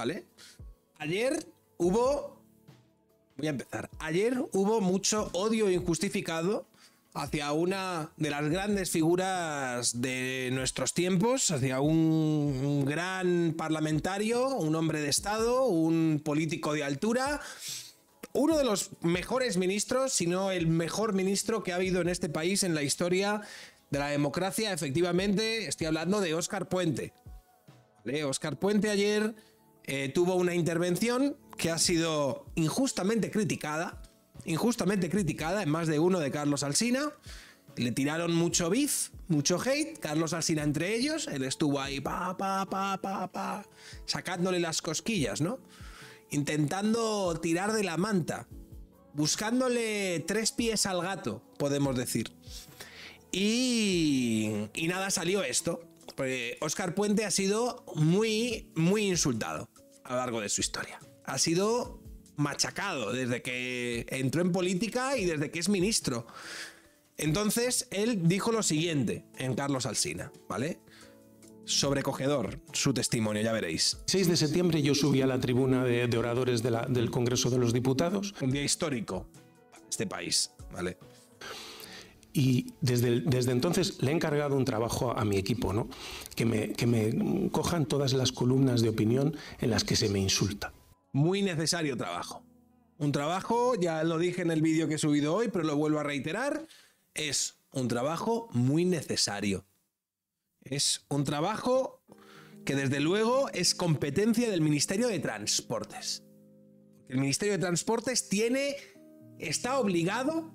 ¿vale? Ayer hubo mucho odio injustificado hacia una de las grandes figuras de nuestros tiempos, hacia un gran parlamentario, un hombre de Estado, un político de altura, uno de los mejores ministros, si no el mejor ministro que ha habido en este país en la historia de la democracia. Efectivamente, estoy hablando de Óscar Puente. ¿Vale? Óscar Puente ayer tuvo una intervención que ha sido injustamente criticada en más de uno de Carlos Alsina. Le tiraron mucho beef, mucho hate, Carlos Alsina entre ellos. Él estuvo ahí sacándole las cosquillas, ¿no? Intentando tirar de la manta, buscándole 3 pies al gato, podemos decir. Y nada, salió esto. Porque Óscar Puente ha sido muy insultado a lo largo de su historia. Ha sido machacado desde que entró en política y desde que es ministro. Entonces, él dijo lo siguiente en Carlos Alsina, ¿vale? Sobrecogedor su testimonio, ya veréis. 6 de septiembre yo subí a la tribuna de oradores del Congreso de los Diputados. Un día histórico para este país, ¿vale? Y desde entonces le he encargado un trabajo a mi equipo, ¿no? Que me cojan todas las columnas de opinión en las que se me insulta. Muy necesario trabajo. Un trabajo, ya lo dije en el vídeo que he subido hoy, pero lo vuelvo a reiterar, es un trabajo muy necesario. Es un trabajo que desde luego es competencia del Ministerio de Transportes. El Ministerio de Transportes está obligado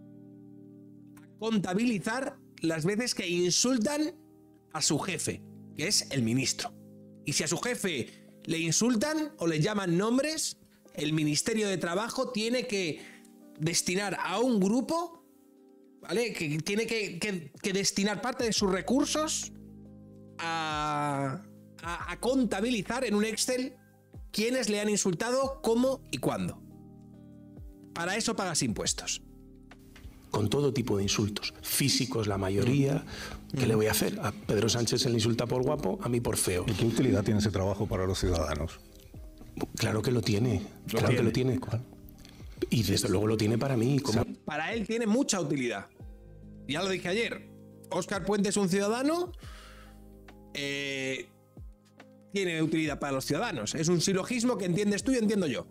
a contabilizar las veces que insultan a su jefe, que es el ministro. Y si a su jefe le insultan o le llaman nombres, el Ministerio de Trabajo tiene que destinar a un grupo, ¿vale? Que tiene que destinar parte de sus recursos a contabilizar en un Excel quiénes le han insultado, cómo y cuándo. Para eso pagas impuestos. Con todo tipo de insultos, físicos la mayoría. ¿Qué le voy a hacer? A Pedro Sánchez se le insulta por guapo, a mí por feo. ¿Y qué utilidad tiene ese trabajo para los ciudadanos? Claro que lo tiene, claro que lo tiene. ¿Cuál? Y desde luego lo tiene para mí. Como... Para él tiene mucha utilidad. Ya lo dije ayer. Óscar Puente es un ciudadano. Tiene utilidad para los ciudadanos. Es un silogismo que entiendes tú y entiendo yo.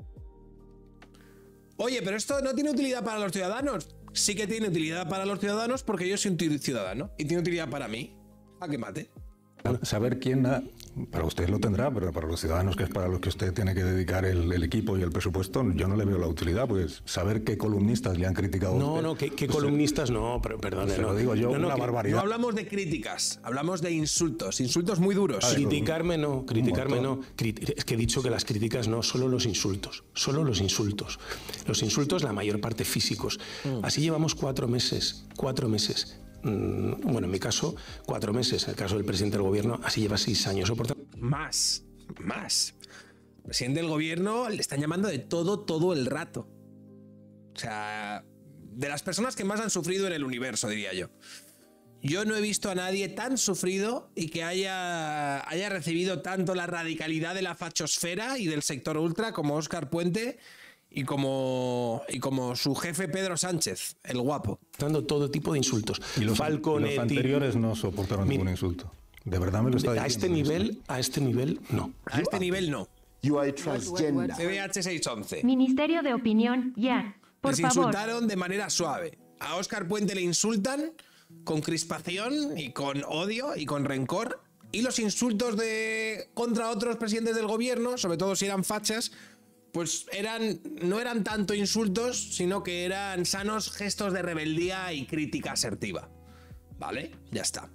Oye, pero esto no tiene utilidad para los ciudadanos. Sí que tiene utilidad para los ciudadanos porque yo soy un ciudadano y tiene utilidad para mí. A que mate. Saber quién para usted lo tendrá, pero para los ciudadanos, que es para los que usted tiene que dedicar el equipo y el presupuesto, yo no le veo la utilidad, pues saber qué columnistas le han criticado a usted. No, ¿qué columnistas? No, pero perdone. Se lo digo yo, una barbaridad. No hablamos de críticas, hablamos de insultos muy duros. Criticarme no. Es que he dicho que las críticas no, solo los insultos. Solo los insultos. Los insultos, la mayor parte físicos. Así llevamos 4 meses. 4 meses. Bueno, en mi caso, 4 meses. En el caso del presidente del gobierno, así lleva 6 años. Más. El presidente del gobierno le están llamando de todo el rato. O sea, de las personas que más han sufrido en el universo, diría yo. Yo no he visto a nadie tan sufrido y que haya recibido tanto la radicalidad de la fachosfera y del sector ultra como Óscar Puente y como su jefe Pedro Sánchez, el guapo. Dando todo tipo de insultos. Y los anteriores no soportaron ningún insulto. De verdad me lo está diciendo. A este nivel, no. A este nivel no. You are transgender. CDH 611. Ministerio de Opinión, ya. Por Les favor. Insultaron de manera suave. A Óscar Puente le insultan con crispación y con odio y con rencor. Y los insultos contra otros presidentes del gobierno, sobre todo si eran fachas, pues no eran tanto insultos, sino que eran sanos gestos de rebeldía y crítica asertiva. ¿Vale? Ya está.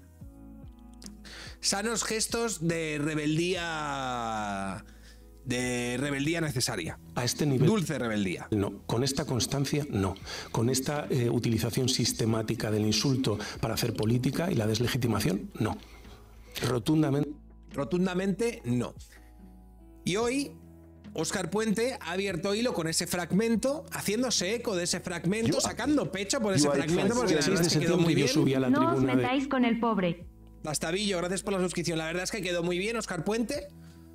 Sanos gestos de rebeldía necesaria. A este nivel. Dulce rebeldía. No, con esta constancia no. Con esta utilización sistemática del insulto para hacer política y la deslegitimación, no. Rotundamente no. Y hoy Óscar Puente ha abierto hilo con ese fragmento, haciéndose eco de ese fragmento, sacando pecho por ese fragmento, porque la verdad es que quedó muy bien. No os metáis con el pobre. Bastavillo, gracias por la suscripción. La verdad es que quedó muy bien, Óscar Puente.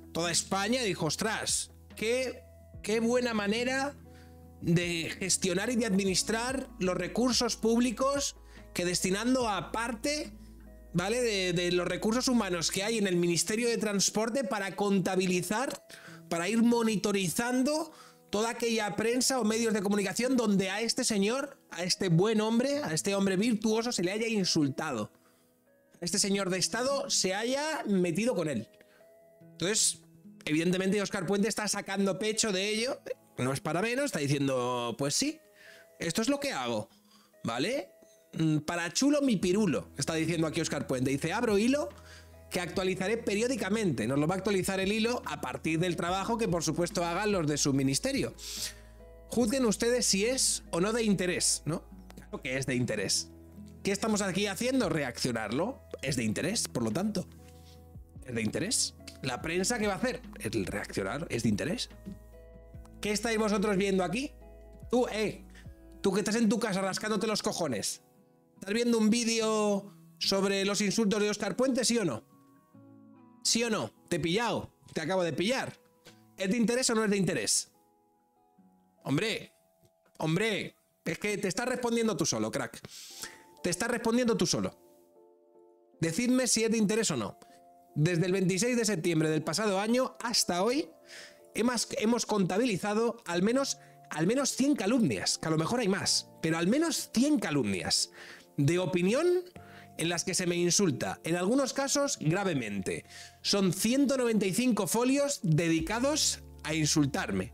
toda España dijo, ostras, qué buena manera de gestionar y de administrar los recursos públicos que destinando a parte, ¿vale? De los recursos humanos que hay en el Ministerio de Transporte para contabilizar, para ir monitorizando toda aquella prensa o medios de comunicación donde a este señor, a este buen hombre, a este hombre virtuoso se le haya insultado. A este señor de Estado se haya metido con él. Entonces, evidentemente Óscar Puente está sacando pecho de ello, no es para menos, está diciendo, pues sí, esto es lo que hago, ¿vale? Para chulo mi pirulo, está diciendo aquí Óscar Puente. Dice, abro hilo que actualizaré periódicamente. Nos lo va a actualizar el hilo a partir del trabajo que por supuesto hagan los de su ministerio. Juzguen ustedes si es o no de interés, ¿no? Claro que es de interés. ¿Qué estamos aquí haciendo? Reaccionarlo. Es de interés, por lo tanto. Es de interés. ¿La prensa qué va a hacer? El reaccionar es de interés. ¿Qué estáis vosotros viendo aquí? Tú que estás en tu casa rascándote los cojones. ¿Estás viendo un vídeo sobre los insultos de Óscar Puente, sí o no? ¿Sí o no? Te he pillado. Te acabo de pillar. ¿Es de interés o no es de interés? Hombre, es que te estás respondiendo tú solo, crack. Te estás respondiendo tú solo. Decidme si es de interés o no. Desde el 26 de septiembre del pasado año hasta hoy hemos contabilizado al menos 100 calumnias, que a lo mejor hay más, pero al menos 100 calumnias de opinión en las que se me insulta, en algunos casos gravemente. Son 195 folios dedicados a insultarme.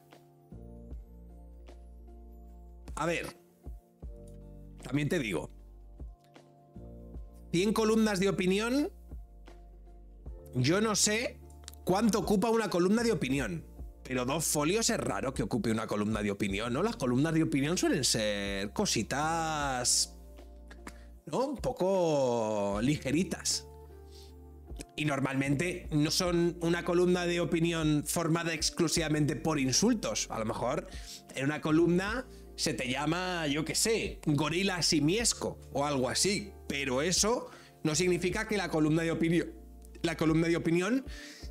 A ver, también te digo, 100 columnas de opinión, yo no sé cuánto ocupa una columna de opinión, pero 2 folios es raro que ocupe una columna de opinión, ¿no? Las columnas de opinión suelen ser cositas, ¿no? Un poco ligeritas. Y normalmente no son una columna de opinión formada exclusivamente por insultos. A lo mejor en una columna se te llama, yo qué sé, gorila simiesco o algo así. Pero eso no significa que la columna de opinión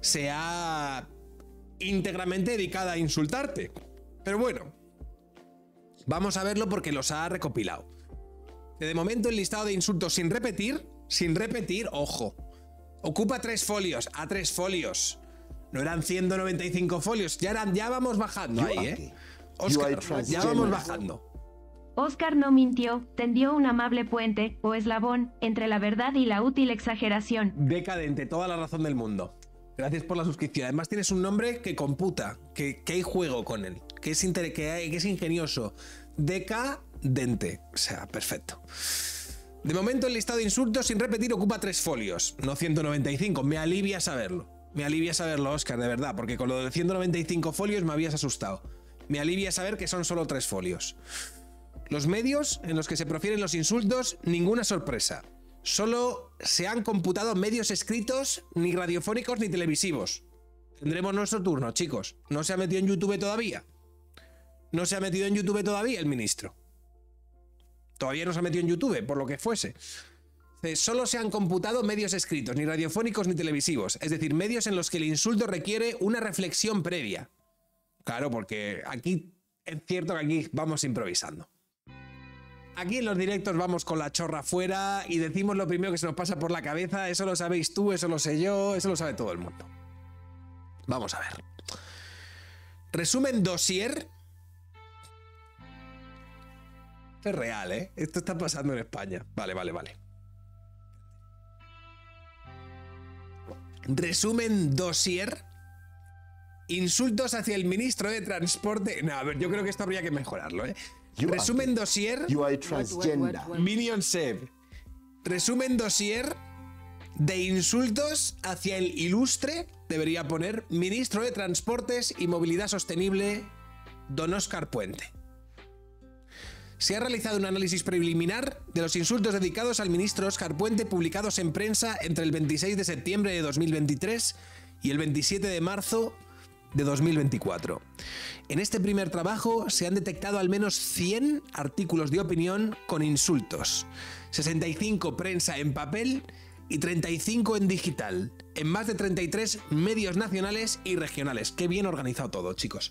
sea íntegramente dedicada a insultarte. Pero bueno, vamos a verlo porque los ha recopilado. De momento el listado de insultos sin repetir, ojo, ocupa 3 folios, a 3 folios. No eran 195 folios, ya vamos bajando ahí, Óscar, ya vamos bajando. Óscar no mintió, tendió un amable puente, o eslabón, entre la verdad y la útil exageración. Decadente, toda la razón del mundo. Gracias por la suscripción. Además tienes un nombre que computa, que hay juego con él, que es ingenioso. Decadente. O sea, perfecto. De momento el listado de insultos sin repetir ocupa 3 folios, no 195. Me alivia saberlo. Me alivia saberlo, Óscar, de verdad, porque con lo de 195 folios me habías asustado. Me alivia saber que son solo 3 folios. Los medios en los que se profieren los insultos, ninguna sorpresa. Solo se han computado medios escritos, ni radiofónicos ni televisivos. Tendremos nuestro turno, chicos. ¿No se ha metido en YouTube todavía? ¿No se ha metido en YouTube todavía el ministro? Todavía no se ha metido en YouTube, por lo que fuese. Solo se han computado medios escritos, ni radiofónicos ni televisivos. Es decir, medios en los que el insulto requiere una reflexión previa. Claro, porque aquí es cierto que aquí vamos improvisando. Aquí en los directos vamos con la chorra fuera y decimos lo primero que se nos pasa por la cabeza. Eso lo sabéis tú, eso lo sé yo, eso lo sabe todo el mundo. Vamos a ver. Resumen dossier. Esto es real, ¿eh? Esto está pasando en España. Vale. Resumen dossier. Insultos hacia el ministro de Transporte. No, a ver, yo creo que esto habría que mejorarlo, ¿eh? Resumen dossier. Minion Seb. Resumen dossier de insultos hacia el ilustre, debería poner, ministro de Transportes y Movilidad Sostenible, don Óscar Puente. Se ha realizado un análisis preliminar de los insultos dedicados al ministro Óscar Puente publicados en prensa entre el 26 de septiembre de 2023 y el 27 de marzo de 2024. En este primer trabajo se han detectado al menos 100 artículos de opinión con insultos, 65 prensa en papel y 35 en digital, en más de 33 medios nacionales y regionales. Qué bien organizado todo, chicos.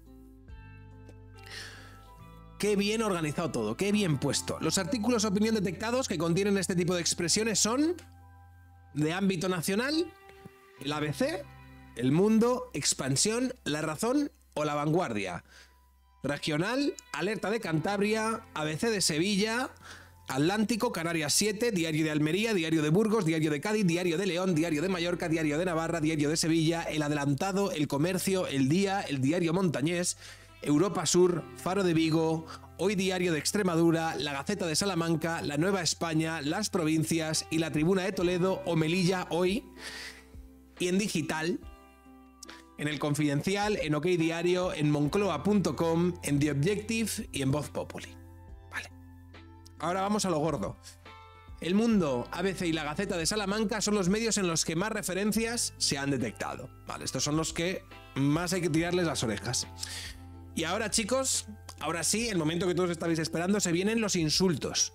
Qué bien organizado todo, qué bien puesto. Los artículos de opinión detectados que contienen este tipo de expresiones son de ámbito nacional, el ABC, El Mundo, Expansión, La Razón o La Vanguardia. Regional, Alerta de Cantabria, ABC de Sevilla, Atlántico, Canarias 7, Diario de Almería, Diario de Burgos, Diario de Cádiz, Diario de León, Diario de Mallorca, Diario de Navarra, Diario de Sevilla, El Adelantado, El Comercio, El Día, El Diario Montañés, Europa Sur, Faro de Vigo, Hoy Diario de Extremadura, La Gaceta de Salamanca, La Nueva España, Las Provincias y La Tribuna de Toledo o Melilla Hoy. Y en digital, en El Confidencial, en OK Diario, en Moncloa.com, en The Objective y en Voz Populi. Vale. Ahora vamos a lo gordo. El Mundo, ABC y La Gaceta de Salamanca son los medios en los que más referencias se han detectado. Vale, estos son los que más hay que tirarles las orejas. Y ahora, chicos, ahora sí, el momento que todos estabais esperando, se vienen los insultos.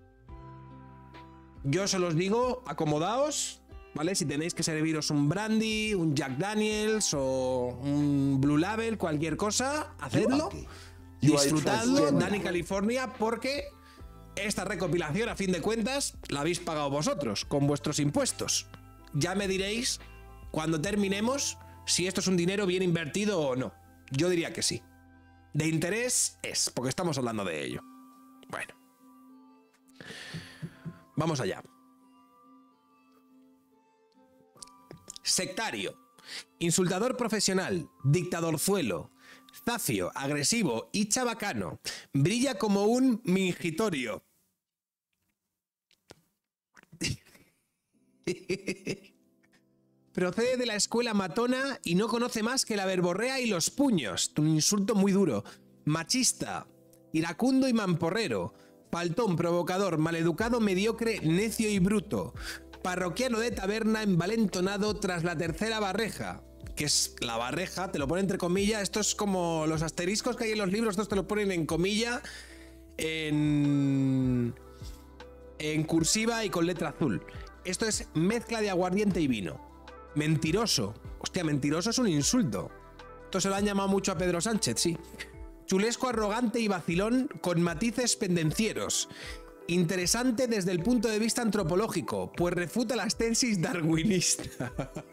Yo se los digo, acomodaos, ¿vale? Si tenéis que serviros un brandy, un Jack Daniels o un Blue Label, cualquier cosa, hacedlo, disfrutadlo, Dani California, porque esta recopilación, a fin de cuentas, la habéis pagado vosotros, con vuestros impuestos. Ya me diréis, cuando terminemos, si esto es un dinero bien invertido o no. Yo diría que sí. De interés es, porque estamos hablando de ello. Bueno. Vamos allá. Sectario, insultador profesional, dictadorzuelo, zafio, agresivo y chabacano. Brilla como un mingitorio. Procede de la escuela matona y no conoce más que la verborrea y los puños. Un insulto muy duro. Machista, iracundo y mamporrero. Faltón, provocador, maleducado, mediocre, necio y bruto. Parroquiano de taberna, envalentonado tras la tercera barreja. Que es la barreja, te lo pone entre comillas. Esto es como los asteriscos que hay en los libros. Estos te lo ponen en comilla, en cursiva y con letra azul. Esto es mezcla de aguardiente y vino. Mentiroso. Hostia, mentiroso es un insulto. Esto se lo han llamado mucho a Pedro Sánchez, sí. Chulesco, arrogante y vacilón con matices pendencieros. Interesante desde el punto de vista antropológico, pues refuta las tesis darwinistas.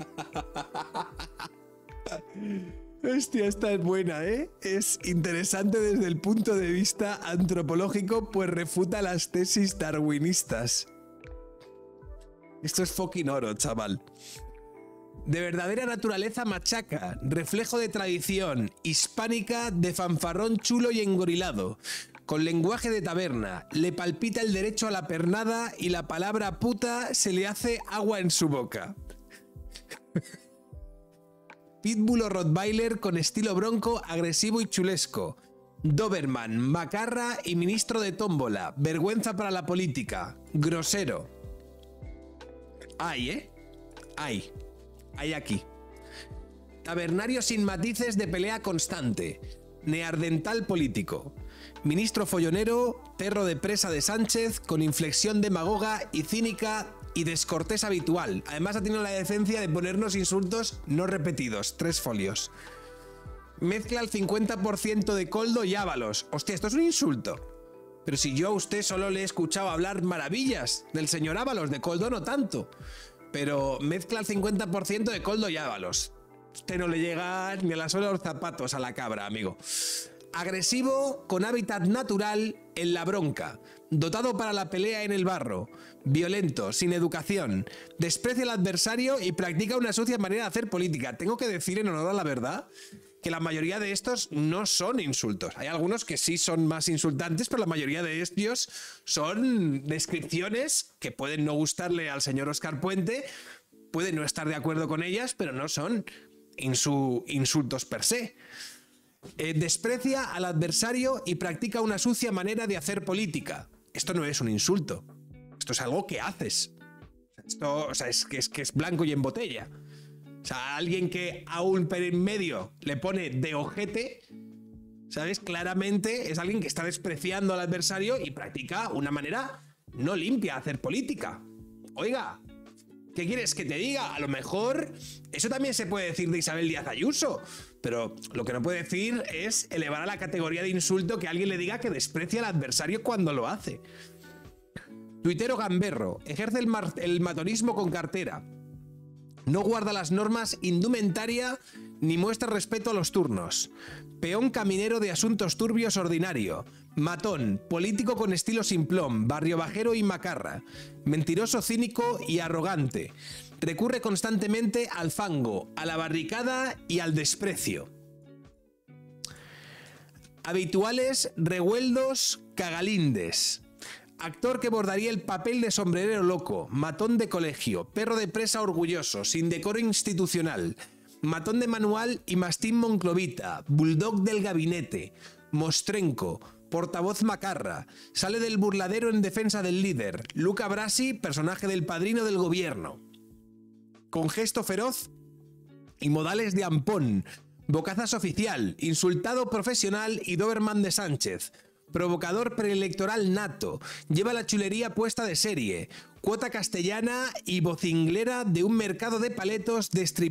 Hostia, esta es buena, ¿eh? Es interesante desde el punto de vista antropológico, pues refuta las tesis darwinistas. Esto es fucking oro, chaval. De verdadera naturaleza machaca, reflejo de tradición, hispánica, de fanfarrón chulo y engorilado, con lenguaje de taberna, le palpita el derecho a la pernada y la palabra puta se le hace agua en su boca. Pitbull o Rottweiler con estilo bronco, agresivo y chulesco. Doberman, macarra y ministro de tómbola, vergüenza para la política, grosero. Hay, hay aquí. Tabernario sin matices de pelea constante. Neardental político. Ministro follonero, perro de presa de Sánchez, con inflexión demagoga y cínica y descortés habitual. Además ha tenido la decencia de ponernos insultos no repetidos. 3 folios. Mezcla el 50% de Koldo y Ábalos. Hostia, esto es un insulto. Pero si yo a usted solo le he escuchado hablar maravillas del señor Ábalos, de Koldo no tanto. Pero mezcla el 50% de Koldo y Ábalos. Usted no le llega ni a la suela de los zapatos a la cabra, amigo. Agresivo, con hábitat natural en la bronca. Dotado para la pelea en el barro. Violento, sin educación. Desprecia al adversario y practica una sucia manera de hacer política. Tengo que decir en honor a la verdad que la mayoría de estos no son insultos. Hay algunos que sí son más insultantes, pero la mayoría de ellos son descripciones que pueden no gustarle al señor Óscar Puente, pueden no estar de acuerdo con ellas, pero no son insultos per se. Desprecia al adversario y practica una sucia manera de hacer política. Esto no es un insulto. Esto es algo que haces. Esto, o sea, es que es blanco y en botella. O sea, alguien que a un medio le pone de ojete, ¿sabes? Claramente es alguien que está despreciando al adversario y practica una manera no limpia de hacer política. Oiga, ¿Qué quieres que te diga? A lo mejor eso también se puede decir de Isabel Díaz Ayuso, pero lo que no puede decir es elevar a la categoría de insulto que alguien le diga que desprecia al adversario cuando lo hace. Tuitero gamberro, ejerce el matonismo con cartera. No guarda las normas indumentaria ni muestra respeto a los turnos. Peón caminero de asuntos turbios ordinario. Matón, político con estilo simplón, barrio bajero y macarra. Mentiroso, cínico y arrogante. Recurre constantemente al fango, a la barricada y al desprecio. Habituales revueldos cagalindes. Actor que bordaría el papel de sombrerero loco, matón de colegio, perro de presa orgulloso, sin decoro institucional, matón de manual y mastín monclovita, bulldog del gabinete, mostrenco, portavoz macarra, sale del burladero en defensa del líder, Luca Brasi, personaje del padrino del gobierno. Con gesto feroz y modales de ampón, bocazas oficial, insultado profesional y Doberman de Sánchez. Provocador preelectoral nato, lleva la chulería puesta de serie, cuota castellana y vocinglera de un mercado de paletos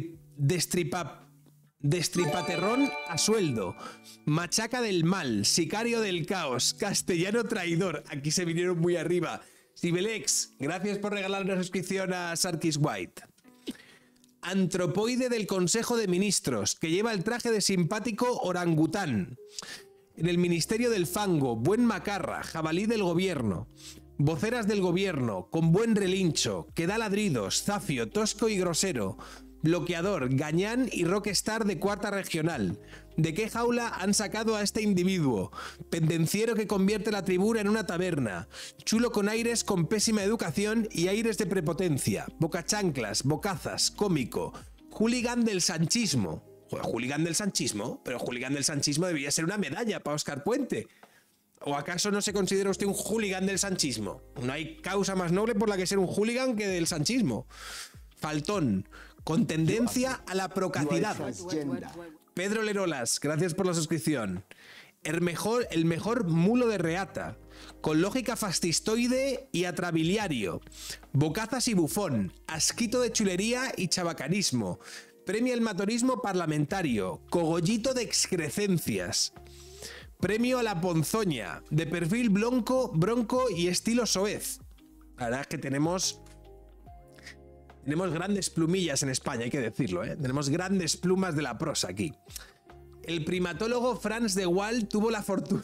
destripaterrón a sueldo, machaca del mal, sicario del caos, castellano traidor, aquí se vinieron muy arriba. Sibelex, gracias por regalar una suscripción a Sarkis White. Antropoide del Consejo de Ministros, que lleva el traje de simpático orangután. En el Ministerio del Fango, buen macarra, jabalí del gobierno. Voceras del gobierno, con buen relincho, que da ladridos, zafio, tosco y grosero. Bloqueador, gañán y rockstar de cuarta regional. ¿De qué jaula han sacado a este individuo? Pendenciero que convierte la tribuna en una taberna. Chulo con aires con pésima educación y aires de prepotencia. Bocachanclas, bocazas, cómico. Hooligan del sanchismo. ¿Hooligan del sanchismo? Pero hooligan del sanchismo debería ser una medalla para Óscar Puente. ¿O acaso no se considera usted un hooligan del sanchismo? No hay causa más noble por la que ser un hooligan que del sanchismo. Faltón, con tendencia a la procacidad. Pedro Lerolas, gracias por la suscripción. El mejor mulo de reata, con lógica fascistoide y atrabiliario. Bocazas y bufón, asquito de chulería y chabacanismo. Premio al matonismo parlamentario, cogollito de excrecencias. Premio a la ponzoña, de perfil bronco y estilo soez. La verdad es que tenemos grandes plumillas en España, hay que decirlo, ¿eh? Tenemos grandes plumas de la prosa aquí. El primatólogo Franz de Waal tuvo la fortuna...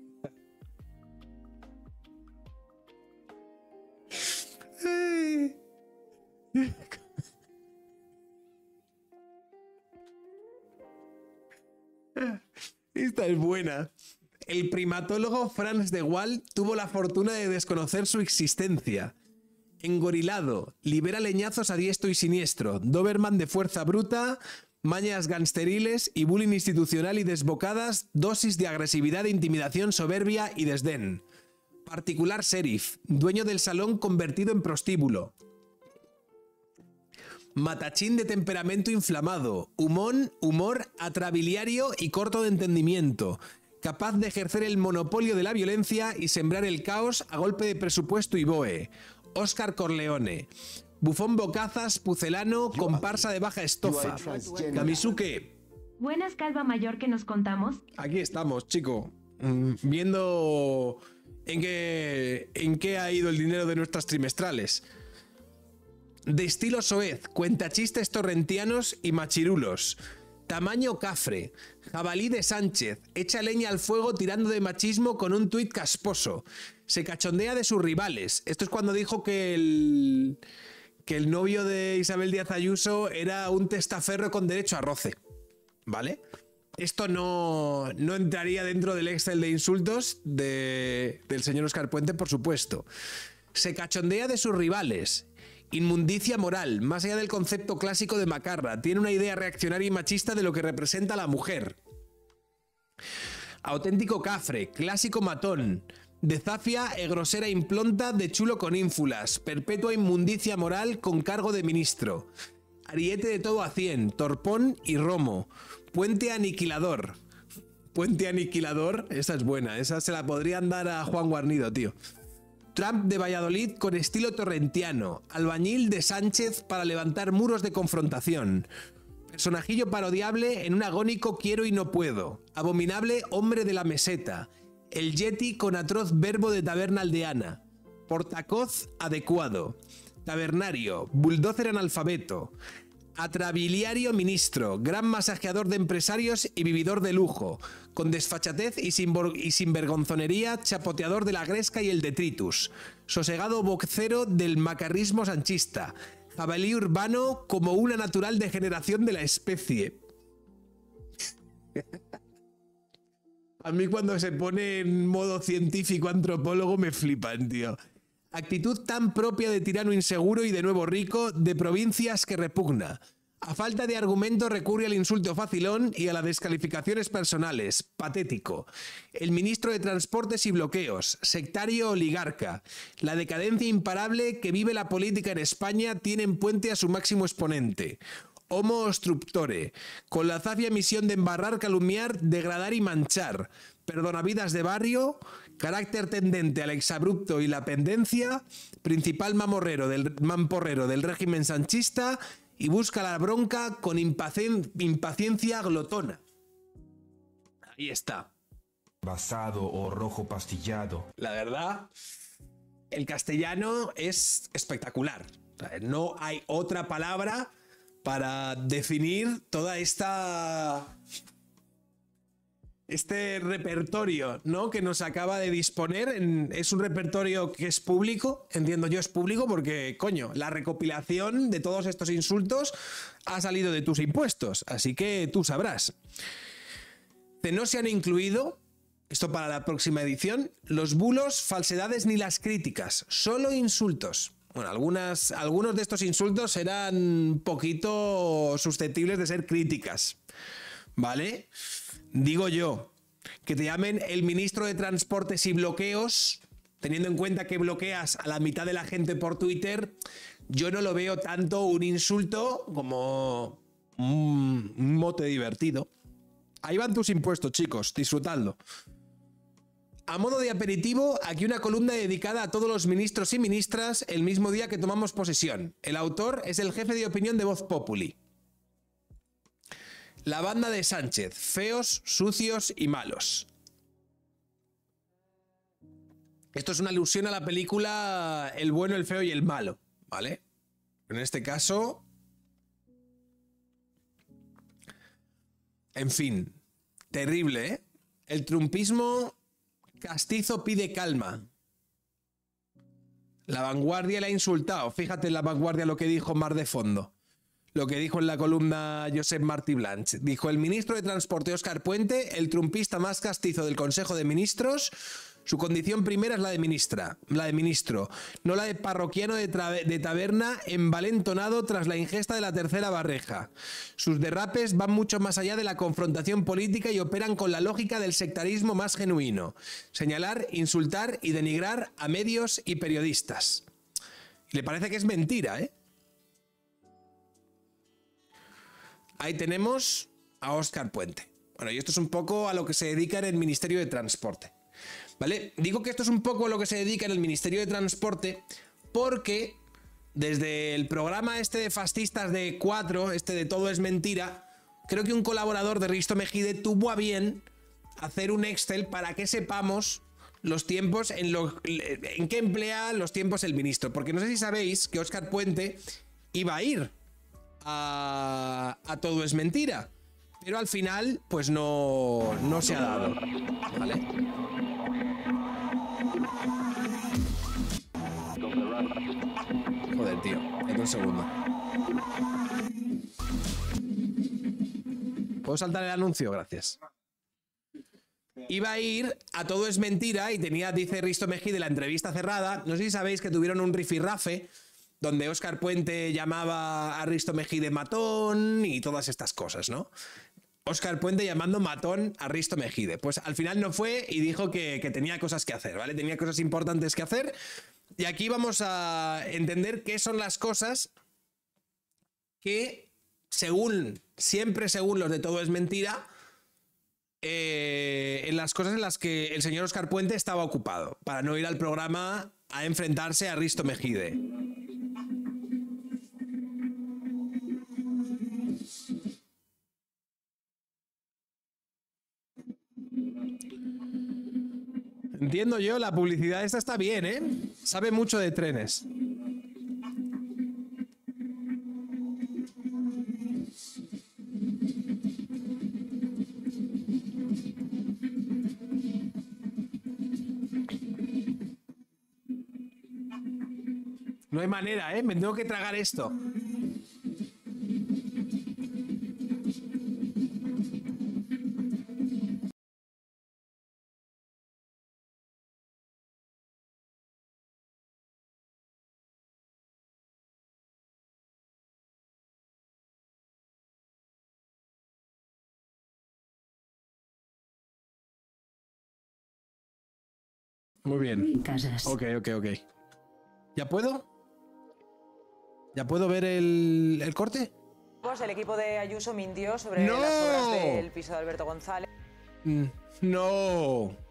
Esta es buena. El primatólogo Franz de Waal tuvo la fortuna de desconocer su existencia. Engorilado, libera leñazos a diestro y siniestro, Doberman de fuerza bruta, mañas gangsteriles y bullying institucional y desbocadas dosis de agresividad, intimidación, soberbia y desdén. Particular sheriff, dueño del salón convertido en prostíbulo. Matachín de temperamento inflamado, humor atrabiliario y corto de entendimiento, capaz de ejercer el monopolio de la violencia y sembrar el caos a golpe de presupuesto y BOE. Óscar Corleone, bufón bocazas, pucelano, comparsa de baja estofa. Kamisuke. Buenas, Calva Mayor, que nos contamos. Aquí estamos, chico, viendo en qué ha ido el dinero de nuestras trimestrales. De estilo soez, cuentachistes torrentianos y machirulos. Tamaño cafre, jabalí de Sánchez, echa leña al fuego tirando de machismo con un tuit casposo. Se cachondea de sus rivales. Esto es cuando dijo que el novio de Isabel Díaz Ayuso era un testaferro con derecho a roce. ¿Vale? Esto no entraría dentro del Excel de insultos del señor Óscar Puente, por supuesto. Se cachondea de sus rivales. Inmundicia moral, más allá del concepto clásico de macarra, tiene una idea reaccionaria y machista de lo que representa la mujer. Auténtico cafre, clásico matón, de zafia e grosera implonta de chulo con ínfulas, perpetua inmundicia moral con cargo de ministro. Ariete de todo a 100, torpón y romo, puente aniquilador. Puente aniquilador, esa es buena, esa se la podrían dar a Juan Guarnido, tío. Trump de Valladolid con estilo torrentiano, albañil de Sánchez para levantar muros de confrontación, personajillo parodiable en un agónico quiero y no puedo, abominable hombre de la meseta, el yeti con atroz verbo de taberna aldeana, portacoz adecuado, tabernario, bulldozer analfabeto, atrabiliario ministro, gran masajeador de empresarios y vividor de lujo, con desfachatez y sinvergonzonería, chapoteador de la gresca y el detritus, sosegado vocero del macarrismo sanchista, jabalí urbano como una natural degeneración de la especie. A mí cuando se pone en modo científico antropólogo me flipan, tío. Actitud tan propia de tirano inseguro y de nuevo rico, de provincias que repugna. A falta de argumento recurre al insulto facilón y a las descalificaciones personales. Patético. El ministro de Transportes y Bloqueos, sectario oligarca. La decadencia imparable que vive la política en España tiene en puente a su máximo exponente. Homo obstructore, con la zafia misión de embarrar, calumniar, degradar y manchar. Perdonavidas de barrio, carácter tendente al exabrupto y la pendencia, principal mamporrero del régimen sanchista y busca la bronca con impaciencia glotona. Ahí está. Basado o rojo pastillado. La verdad, el castellano es espectacular. No hay otra palabra para definir toda este repertorio, ¿no?, que nos acaba de disponer. Es un repertorio que es público, entiendo yo es público porque, coño, la recopilación de todos estos insultos ha salido de tus impuestos, así que tú sabrás. No se han incluido, esto para la próxima edición, los bulos, falsedades ni las críticas, solo insultos. Bueno, algunos de estos insultos eran un poquito susceptibles de ser críticas, ¿vale? Digo yo, que te llamen el ministro de Transportes y Bloqueos, teniendo en cuenta que bloqueas a la mitad de la gente por Twitter, yo no lo veo tanto un insulto como un mote divertido. Ahí van tus impuestos, chicos, disfrutadlo. A modo de aperitivo, aquí una columna dedicada a todos los ministros y ministras el mismo día que tomamos posesión. El autor es el jefe de opinión de Voz Populi. La banda de Sánchez, feos, sucios y malos. Esto es una alusión a la película El bueno, el feo y el malo, ¿vale? En este caso... En fin, terrible, ¿eh? El trumpismo castizo pide calma. La Vanguardia le ha insultado. Fíjate en La Vanguardia lo que dijo Mar de Fondo. Lo que dijo en la columna Josep Martí Blanch. Dijo: el ministro de Transporte Óscar Puente, el trumpista más castizo del Consejo de Ministros, su condición primera es la de ministro, no la de parroquiano de taberna envalentonado tras la ingesta de la tercera barreja. Sus derrapes van mucho más allá de la confrontación política y operan con la lógica del sectarismo más genuino: señalar, insultar y denigrar a medios y periodistas. Y le parece que es mentira, ¿eh? Ahí tenemos a Óscar Puente. Bueno, y esto es un poco a lo que se dedica en el Ministerio de Transporte, ¿vale? Digo que esto es un poco a lo que se dedica en el Ministerio de Transporte porque desde el programa este de fascistas de 4, este de Todo es Mentira, creo que un colaborador de Risto Mejide tuvo a bien hacer un Excel para que sepamos los tiempos en qué emplea los tiempos el ministro. Porque no sé si sabéis que Óscar Puente iba a ir a Todo es Mentira, pero al final pues no se ha dado, ¿vale? Joder, tío, espera un segundo. ¿Puedo saltar el anuncio? Gracias. Iba a ir a Todo es Mentira y tenía, dice Risto Mejide, la entrevista cerrada. No sé si sabéis que tuvieron un rifirrafe donde Óscar Puente llamaba a Risto Mejide matón y todas estas cosas, ¿no? Óscar Puente llamando matón a Risto Mejide. Pues al final no fue y dijo que tenía cosas que hacer, ¿vale? Tenía cosas importantes que hacer. Y aquí vamos a entender qué son las cosas que, siempre según los de Todo es Mentira, en las cosas en las que el señor Óscar Puente estaba ocupado, para no ir al programa a enfrentarse a Risto Mejide. Entiendo yo, la publicidad esta está bien, ¿eh? Sabe mucho de trenes. No hay manera, ¿eh? Me tengo que tragar esto. Muy bien. Casas. Ok. ¿Ya puedo? ¿Ya puedo ver el corte? Pues el equipo de Ayuso mintió sobre ¡No! las obras del piso de Alberto González. No.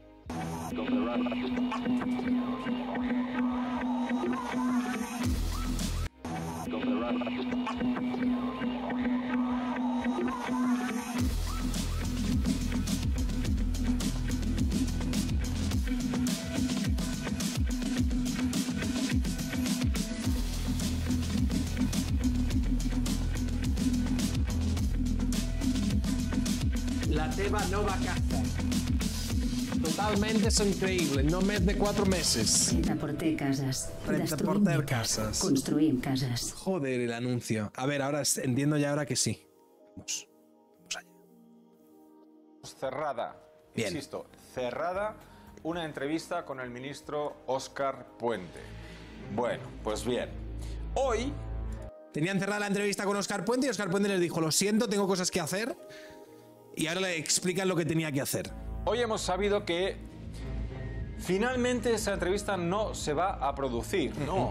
La teva nova casa. Totalmente es increíble. No més de 4 meses. Pretaporter Casas. Pretaporter Casas. Construïm cases. Joder, el anuncio. A ver, ahora entiendo ya ahora que sí. Vamos allá. Cerrada, Bien. insisto, cerrada una entrevista con el ministro Óscar Puente. Bueno, pues bien. Hoy Tenían cerrada la entrevista con Óscar Puente y Óscar Puente les dijo: lo siento, tengo cosas que hacer. Y ahora le explican lo que tenía que hacer. Hoy hemos sabido que finalmente esa entrevista no se va a producir. No.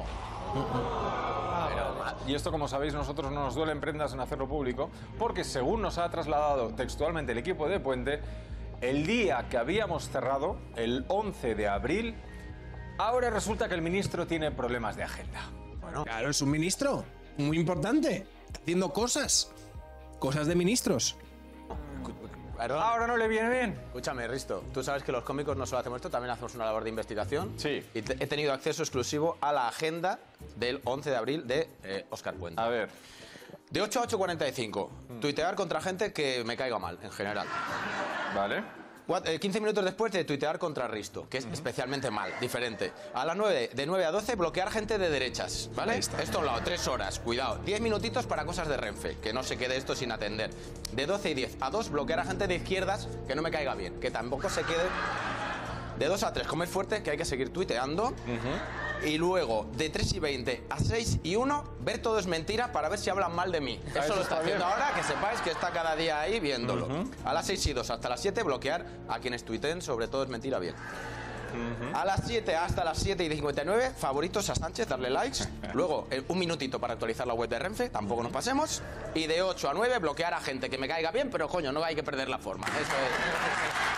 Y esto, como sabéis, nosotros no nos duelen prendas en hacerlo público, porque según nos ha trasladado textualmente el equipo de Puente, el día que habíamos cerrado, el 11 de abril, ahora resulta que el ministro tiene problemas de agenda. Bueno, Claro, es un ministro muy importante. Está haciendo cosas. Cosas de ministros. Perdón. ahora no le viene bien. Escúchame, Risto, tú sabes que los cómicos no solo hacemos esto, también hacemos una labor de investigación. Sí. Y he tenido acceso exclusivo a la agenda del 11 de abril de Óscar Puente. A ver, De 8 a 8:45, tuitear contra gente que me caiga mal, en general. vale. 15 minutos después de tuitear contra Risto, que es especialmente mal, diferente. A las 9, de 9 a 12, bloquear gente de derechas, ¿vale? Esto a un lado, 3 horas, cuidado. 10 minutitos para cosas de Renfe, que no se quede esto sin atender. De 12 y 10 a 2, bloquear a gente de izquierdas que no me caiga bien, que tampoco se quede... De 2 a 3, comer fuerte, que hay que seguir tuiteando. Y luego, de 3 y 20 a 6 y 1, ver todo es mentira para ver si hablan mal de mí. Eso lo está haciendo ahora, que sepáis que está cada día ahí viéndolo. A las 6 y 2 hasta las 7, bloquear a quienes tuiteen sobre todo es mentira bien. A las 7 hasta las 7 y 59, favoritos a Sánchez, darle likes. Luego, un minutito para actualizar la web de Renfe, tampoco nos pasemos. Y de 8 a 9, bloquear a gente que me caiga bien, pero coño, no hay que perder la forma. Eso es.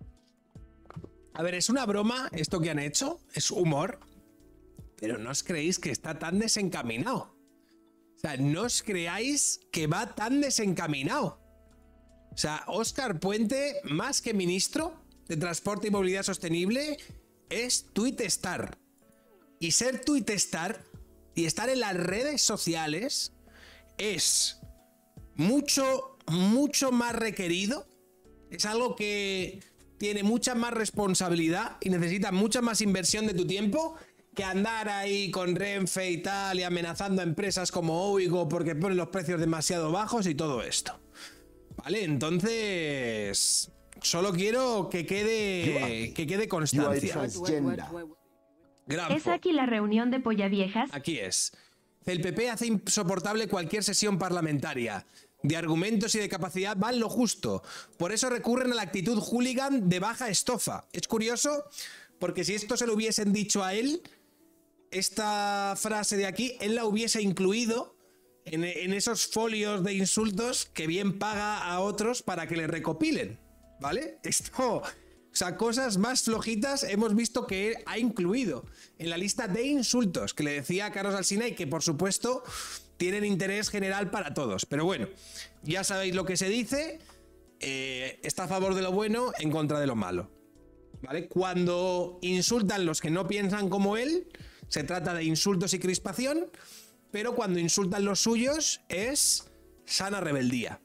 A ver, es una broma esto que han hecho. Es humor. Pero no os creéis que está tan desencaminado. O sea, no os creáis que va tan desencaminado. O sea, Óscar Puente, más que ministro de Transporte y Movilidad Sostenible, es tuitestar. Y ser tuitestar y estar en las redes sociales es mucho, mucho más requerido. Es algo que tiene mucha más responsabilidad y necesita mucha más inversión de tu tiempo que andar ahí con Renfe y tal y amenazando a empresas como Oigo porque ponen los precios demasiado bajos y todo esto. Vale, entonces solo quiero que quede constancia. ¿Es aquí la reunión de Pollaviejas? Aquí es. El PP hace insoportable cualquier sesión parlamentaria. De argumentos y de capacidad van lo justo. Por eso recurren a la actitud hooligan de baja estofa. Es curioso, porque si esto se lo hubiesen dicho a él, esta frase de aquí, él la hubiese incluido en esos folios de insultos que bien paga a otros para que le recopilen. ¿Vale? Esto O sea, cosas más flojitas hemos visto que ha incluido en la lista de insultos que le decía a Carlos Alsina y que, por supuesto, tienen interés general para todos. Pero bueno, ya sabéis lo que se dice. Está a favor de lo bueno, en contra de lo malo. ¿Vale? Cuando insultan los que no piensan como él, se trata de insultos y crispación, pero cuando insultan los suyos es sana rebeldía.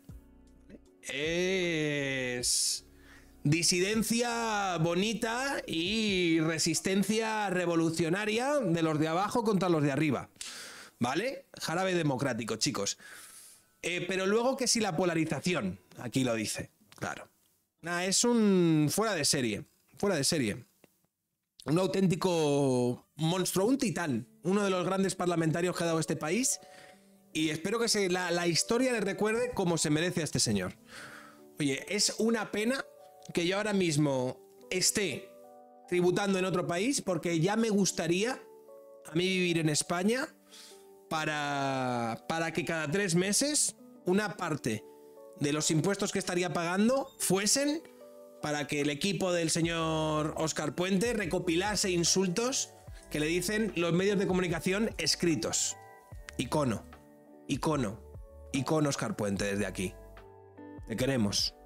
Es disidencia bonita y resistencia revolucionaria de los de abajo contra los de arriba. ¿Vale? Jarabe democrático, chicos. Pero luego que si la polarización, aquí lo dice, claro. Nah, es un fuera de serie. Fuera de serie. Un auténtico monstruo, un titán. Uno de los grandes parlamentarios que ha dado este país. Y espero que la historia le recuerde como se merece a este señor. Oye, es una pena que yo ahora mismo esté tributando en otro país, porque ya me gustaría a mí vivir en España para que cada 3 meses una parte de los impuestos que estaría pagando fuesen para que el equipo del señor Óscar Puente recopilase insultos que le dicen los medios de comunicación escritos. Icono Óscar Puente desde aquí. Te queremos.